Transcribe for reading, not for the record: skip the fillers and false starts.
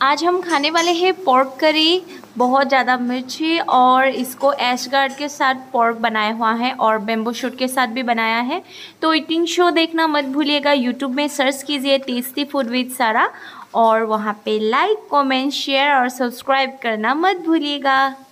आज हम खाने वाले हैं पोर्क करी। बहुत ज़्यादा मिर्ची और इसको ऐश गार्ड के साथ पोर्क बनाया हुआ है और बेम्बो शूट के साथ भी बनाया है। तो ईटिंग शो देखना मत भूलिएगा। यूट्यूब में सर्च कीजिए टेस्टी फूड विद सारा और वहाँ पे लाइक कमेंट शेयर और सब्सक्राइब करना मत भूलिएगा।